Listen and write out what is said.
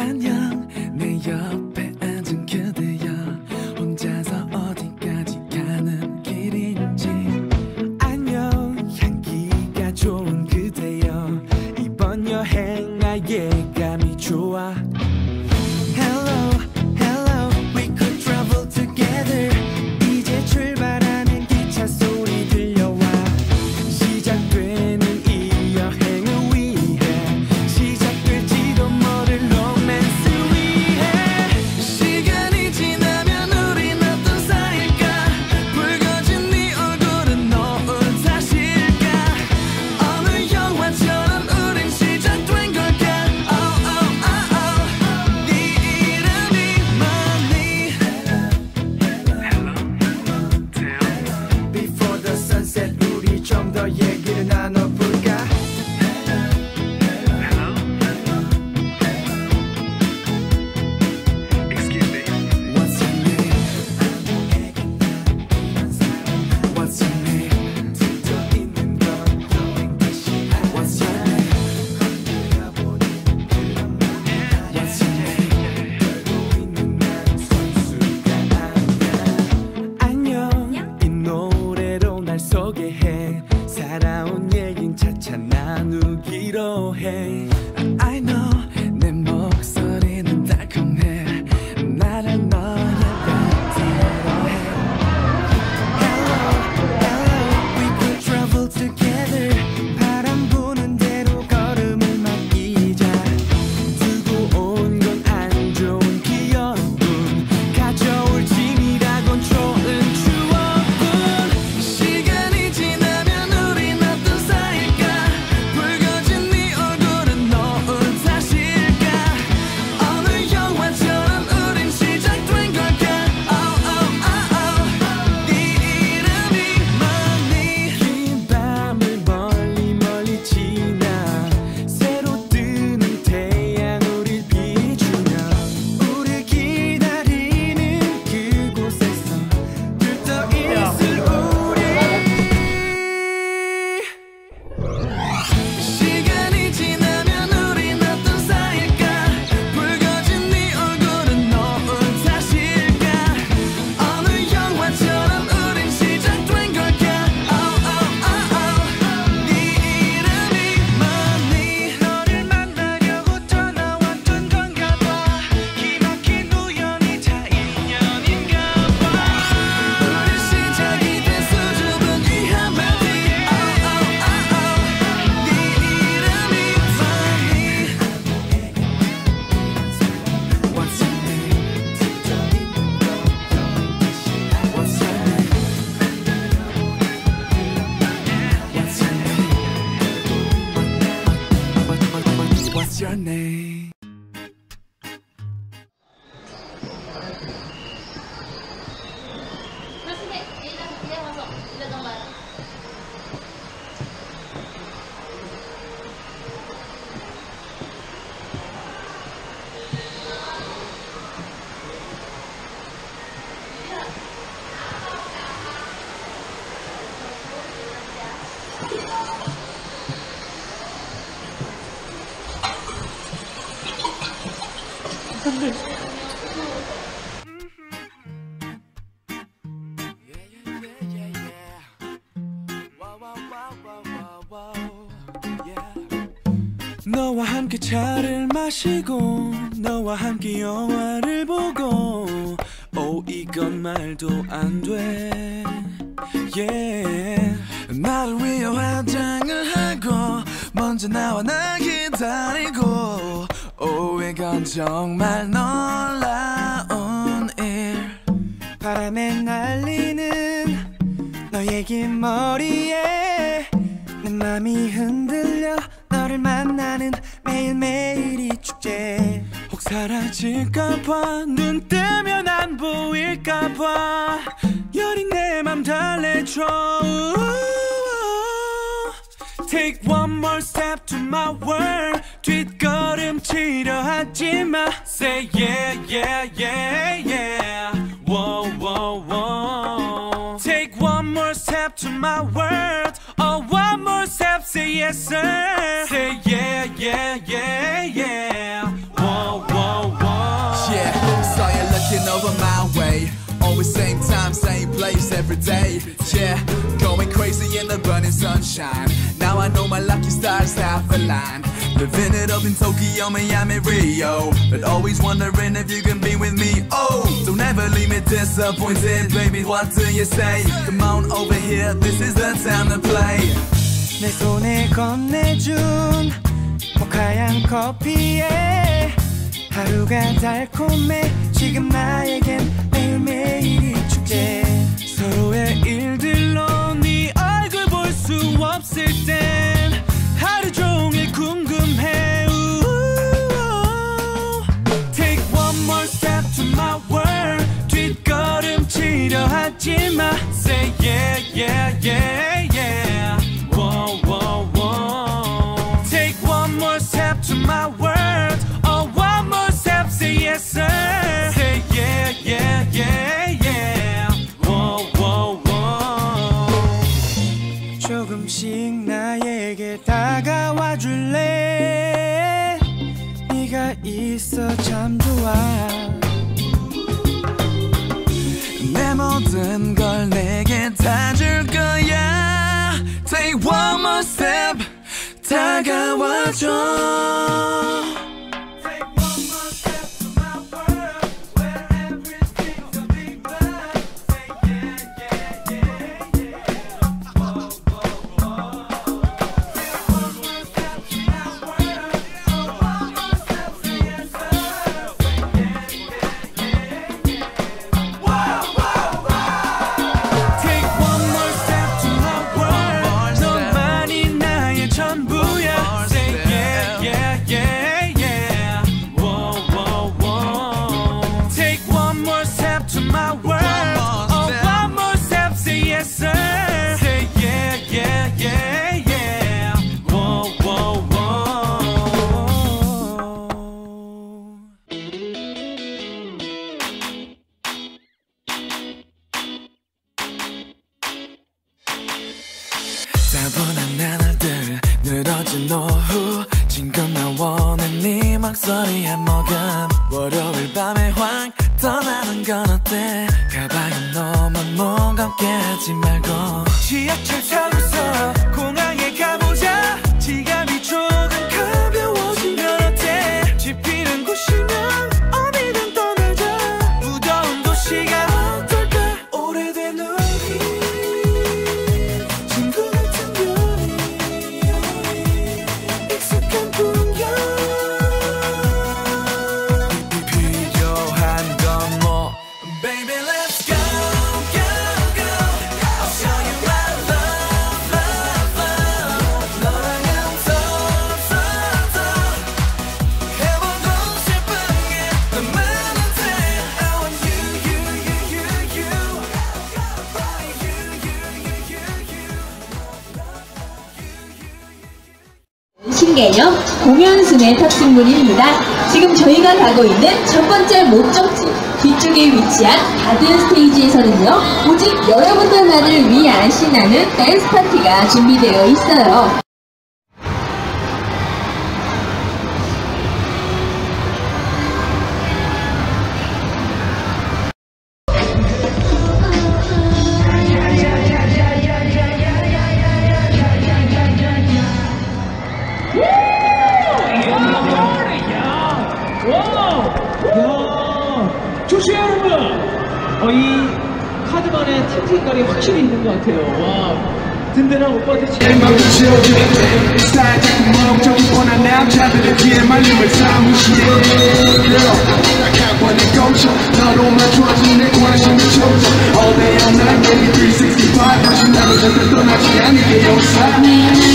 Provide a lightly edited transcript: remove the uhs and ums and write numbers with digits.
안녕 내 옆에 앉은 그대여 혼자서 어디까지 가는 길인지 안녕 향기가 좋은 그대여 이번 여행 나의 감이 좋아 Hello hello we could travel together 이제 출발하는 기차 소리 들려와 시작되는 이 여행을 위해 시작될지도 모를 로맨스 위해 시간이 지나면 우린 어떤 사이일까 붉어진 네 얼굴은 노을 탓일까 어느 영화처럼 우린 시작된 걸까 oh, oh, oh, oh. 네 이름이 뭐니 Before the sunset 우리 좀 더 얘기를 나눠볼까 What's your name? What's your name? 들려있는 건 여행 대신 What's your name? What's your name? 떨고 있는 난 선수가 아니야 안녕 이 노래로 날 소개해 살아온 얘긴 차차 나누기로 해 I know 내 목소리는 달콤해 나를 너의 팬티로 해 Hello hello we could travel together 바람 부는 대로 걸음을 맡기자 두고 온 건 안 좋은 기억뿐 가져올 짐이라곤 좋은 추억뿐 시간이 지나면 우린 어떤 사이일까 붉어진 네 얼굴은 노을 탓일까 어느 영화처럼 우린 시작된 걸까 oh, oh, oh, oh. 네 이름이 뭐니 긴 밤을 멀리 멀리 지나 새로 뜨는 태양 우릴 비추며 우릴 기다리는 그곳에서 들떠 있을 우리 시간이 지나면 우린 어떤 사이일까 붉어진 네 얼굴은 노을 탓일까 어느 영화처럼 우린 시작된 걸까 oh, oh, oh, oh. 네 이름이 뭐니 너를 만나려고 떠나왔던 건가 봐 기막힌 우연이 다 인연인가 봐 우리 시작이 된 수줍은 이 한마디 oh, oh, oh, oh. 네 이름이 뭐니 What's your name? What's your name? What's your name? What's your name? Masih dia masuk, dia gambar. 너와 함께 차를 마시고 너와 함께 영화를 보고 오 이건 말도 안돼 yeah. 나를 위해 화장을 하고 먼저 나와 날 기다리고 오 이건 정말 놀라운 일 바람에 날리는 너의 긴 머리에 내 맘이 흔들려 너를 만나는 매일매일이 축제 혹 사라질까봐 눈 뜨면 안 보일까봐 여린 내 맘 달래줘 Take one more step to my world 뒷걸음치려 하지마 Say yeah yeah yeah yeah Whoa whoa whoa Take one more step to my world Oh one more step say yes sir Say yeah yeah yeah yeah Whoa whoa never my way. Always same time, same place every day. Yeah, going crazy in the burning sunshine. Now I know my lucky stars have aligned. Living it up in Tokyo, Miami, Rio, but always wondering if you can be with me. Oh, don't ever leave me disappointed, baby. What do you say? Come on over here, this is the time to play. 내 손에 건네준 모카향 커피에 하루가 달콤해. 지금 나에겐 매일매일이 축제. 서로의 일들로 네 얼굴 볼 수 없을 땐 하루 종일 궁금해. Take one more step to my world. 뒷걸음치려 하지 마. Say yeah, yeah, yeah, yeah. Whoa, whoa, whoa. Take one more step to my world. Oh, one more step, say yes, sir. Say yeah, yeah, yeah, yeah. Whoa, whoa, whoa. 조금씩 나에게 다가와 줄래? 네가 있어 참 좋아. 내 모든 걸 내게 다 줄 거야. Take one more step, 다가와줘. Take one more step to my world, where everything's a big bang. Say yeah, yeah, yeah, yeah. Whoa, whoa, whoa. Take one more step to my world. Oh, one more step, say yes, sir. Say yeah, yeah, yeah, yeah. Whoa, whoa, whoa. Take one more step to my world. 너만이 나의 전부야. Say yeah, yeah, yeah, yeah. Whoa, whoa, whoa. Take one more step to my world. Oh, one more step, say yes, sir. Say yeah, yeah, yeah, yeah. Whoa, whoa, whoa. 따분한 나날들 늘어진 오후 지금 나 원해 네 목소리에 먹음. 월요일 밤에 확 떠나는 건 어때? 가방은 너무 무겁게 하지 말고 지하철 타고서 공항에 가보자. 지갑이 조금 가벼워지면 어때? 집히는 곳이면 어디든 떠나자. 무더운 도시가 어떨까? 오래된 우리 친구 같은 별이 익숙한 풍경. 필요한 건 뭐? Baby let's go, go, go. I'll show you my love, love, love. 너랑은 더 해보고 싶은 게 더 많은데 I want you, you, you, you, you. I gotta find you, you, you, you, you. 신개념 공연순회 탑승문입니다. 지금 저희가 가고 있는 첫 번째 목적지 뒤쪽에 위치한 가든 스테이지에서는요, 오직 여러분들만을 위한 신나는 댄스 파티가 준비되어 있어요. 좋으세요 여러분. 이 카드만의 틴팅감이 확실히 있는 것 같아요. 와, 든든한 오빠들 진짜. 스타일 자꾸 목적이 뻔한 남자들의 뒤에 말림을 사무시해. 약한 원의 공식 너로만 좋아진 내 관심을 촉 All day all night baby 365 다시 나를 절대 떠나지 않게 용서.